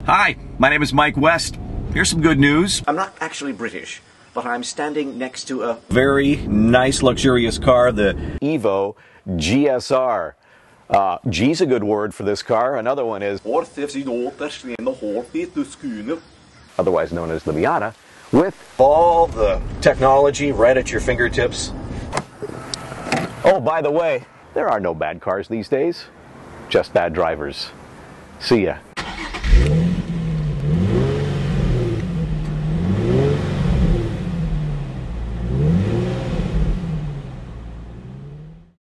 Hi, my name is Mike West. Here's some good news. I'm not actually British, but I'm standing next to a Very nice, luxurious car, the Evo GSR. G's a good word for this car. Another one is, otherwise known as the Miata, with all the technology right at your fingertips. Oh, by the way, there are no bad cars these days, just bad drivers. See ya.